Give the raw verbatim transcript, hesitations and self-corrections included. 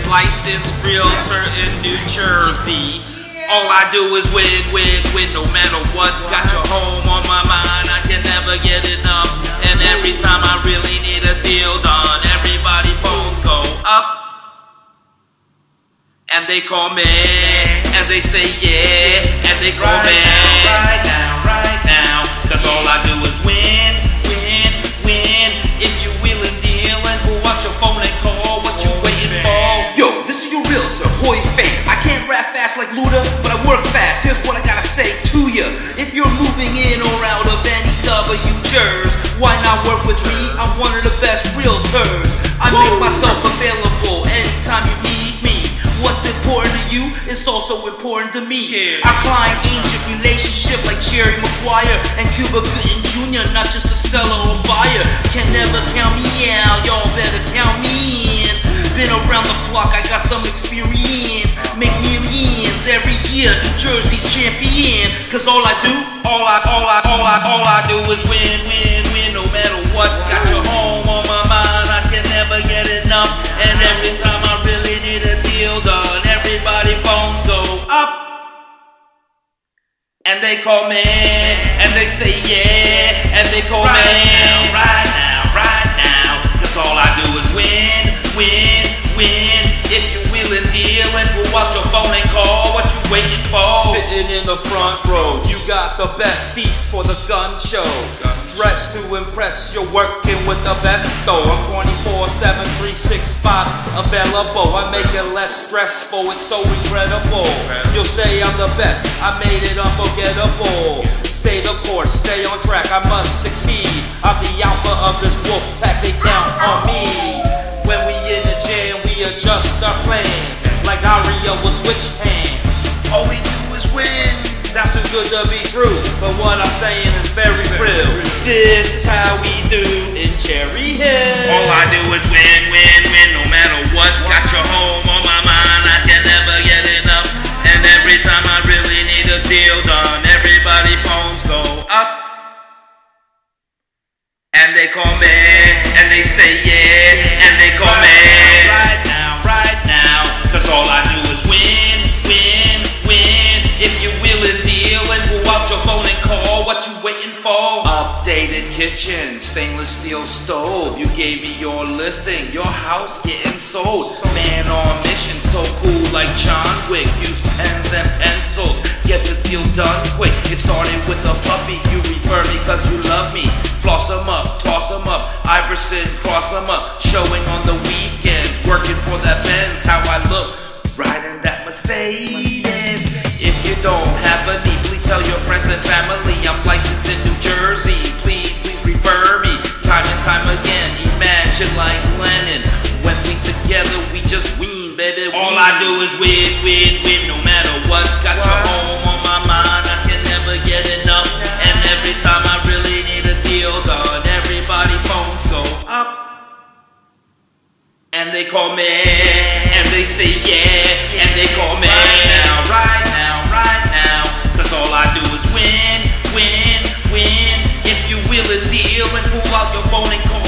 licensed realtor in New Jersey. All I do is win, win, win, no matter what. Got your home on my mind, I can never get enough. And every time I really need a deal done, everybody phones go up. And they call me, and they say yeah, and they call me right now, right now. Cause all I do is win, win, win. If you willin' dealin', pull out your phone and call, what you waiting for? Yo, this is your realtor, Huy Phan. I can't rap fast like Luda, but I work fast. Here's what I gotta say to ya. If you're moving in or out of any W Jersey, why not work with me? I'm one of the best realtors. I make myself available anytime you need me. What's important to you is also important to me. Yeah. Our client-agent relationship like Jerry Maguire and Cuba Gooding Junior Not just a seller or buyer. Can never count me out, y'all better count me in. Been around the block, I got some experience. Make millions every year, New Jersey's champion. Cause all I do, all I, all I, all I, all I do is win, win, win, no matter what. Got your home on my mind, I can never get enough. And every time I really need a deal done, everybody phones go up. And they call me, and they say yeah, and they call right me now, right now, right now. Cause all I do is win, win, win. If you willin' dealin', pull out your phone and call, what you waiting for? Sitting in the front row, you got the best seats for the gun show. Dressed to impress, you're working with the best though. I'm twenty-four seven, three sixty-five available. I make it less stressful, it's so incredible. You'll say I'm the best, I made it unforgettable. Stay the course, stay on track, I must succeed. I'm the alpha of this wolf pack, they count on me. When we in the jam, we adjust our plans. Like Aria will switch hands. All we do is win. Sounds too good to be true, but what I'm saying is very real. This is how we do in Cherry Hill. All I do is win, win, win, no matter what. Got your home on my mind, I can never get enough. And every time I really need a deal done, everybody phones go up. And they call me, and they say yeah, and they call me right now, right now. Cause all I do is win, win, win. If you willin' dealin', pull out your phone and call, what you waiting for? Updated kitchen, stainless steel stove. You gave me your listing, your house getting sold. Man on mission, so cool like John Wick. Use pens and pencils, get the deal done quick. It started with a puppy, you refer me cause you love me. Floss them up, toss them up, Iverson, cross them up. Showing on the weekends, working for that Benz. How I look, riding that Mercedes. If you don't have a need, please tell your friends and family. I'm licensed in New Jersey, please, please refer me. Time and time again, imagine like Lennon. When we together, we just win, baby. All I do is win, win, win, no matter what. Got your home on my mind, I can never get enough. And every time I really need a deal done, everybody phones go up. And they call me, and they say yeah, and they call me right now, right now, right now. Cause all I do is win, win, win. If you willin' deal and pull out your phone and call